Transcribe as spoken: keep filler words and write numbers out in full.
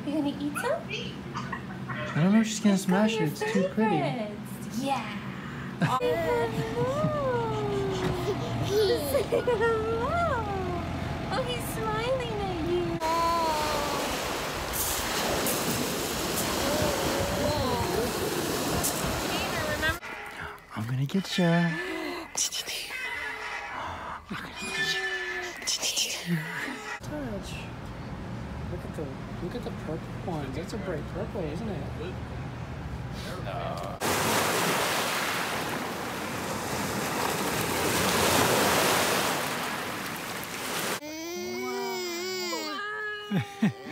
You gonna eat some? I don't know if she's gonna smash it. It's too pretty. Yeah. Oh, hello. Oh, he's smiling at you. I'm gonna get you. I'm gonna get you. Touch. Look at the look at the purple ones. That's a bright purple, isn't it? No.